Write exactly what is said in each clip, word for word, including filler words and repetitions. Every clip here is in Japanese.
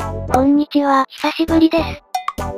こんにちは、久しぶりです。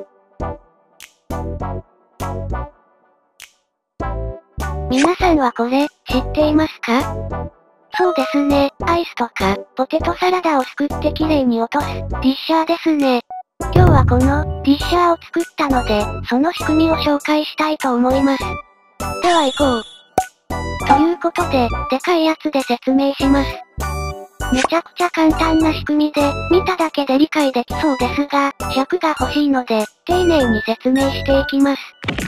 皆さんはこれ、知っていますか？そうですね、アイスとか、ポテトサラダをすくってきれいに落とす、ディッシャーですね。今日はこの、ディッシャーを作ったので、その仕組みを紹介したいと思います。では行こう。ということで、でかいやつで説明します。めちゃくちゃ簡単な仕組みで、見ただけで理解できそうですが、尺が欲しいので、丁寧に説明していきます。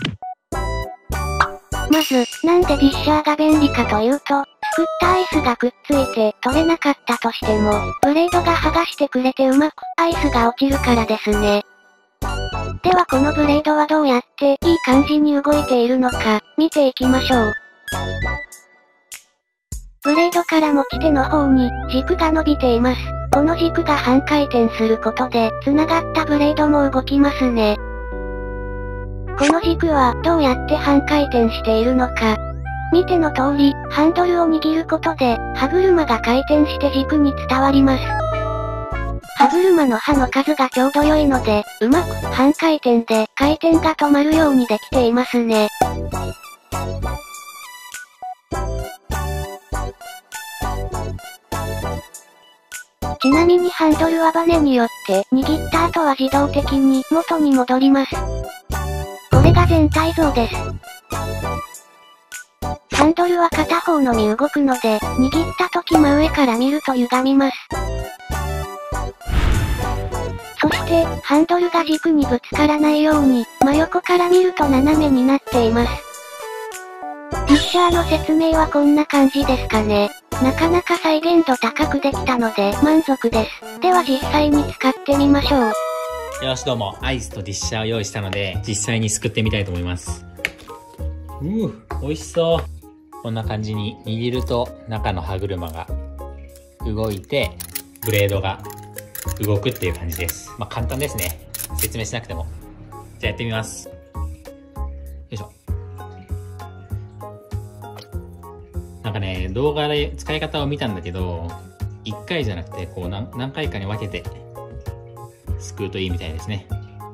まず、なんでディッシャーが便利かというと、すくったアイスがくっついて取れなかったとしても、ブレードが剥がしてくれてうまくアイスが落ちるからですね。ではこのブレードはどうやっていい感じに動いているのか、見ていきましょう。ブレードから持ち手の方に軸が伸びています。この軸が半回転することで、繋がったブレードも動きますね。この軸はどうやって半回転しているのか。見ての通り、ハンドルを握ることで、歯車が回転して軸に伝わります。歯車の刃の数がちょうど良いので、うまく半回転で回転が止まるようにできていますね。ちなみにハンドルはバネによって握った後は自動的に元に戻ります。これが全体像です。ハンドルは片方のみ動くので、握った時真上から見ると歪みます。そして、ハンドルが軸にぶつからないように、真横から見ると斜めになっています。ディッシャーの説明はこんな感じですかね。なかなか再現度高くできたので満足です。では実際に使ってみましょう。 よしどうも、アイスとディッシャーを用意したので、実際にすくってみたいと思います。うぅ、美味しそう。こんな感じに握ると中の歯車が動いて、ブレードが動くっていう感じです。まあ簡単ですね。説明しなくても。じゃあやってみます。よいしょ。なんかね、動画で使い方を見たんだけど、いっかいじゃなくて、こう何、何回かに分けて、すくうといいみたいですね。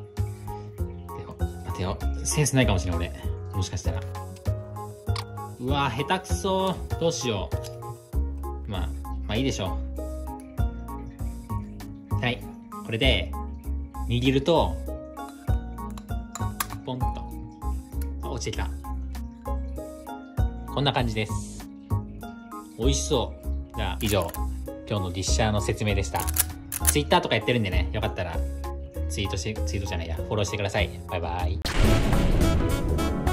待てよ。センスないかもしれん、俺。もしかしたら。うわぁ、下手くそー。どうしよう。まあ、まあいいでしょう。はい。これで、握ると、ポンと。あ、落ちてきた。こんな感じです。美味しそう。じゃあ、以上、今日のディッシャーの説明でした。ツイッターとかやってるんでね、よかったら、ツイートして、ツイートじゃないや、フォローしてください。バイバイ。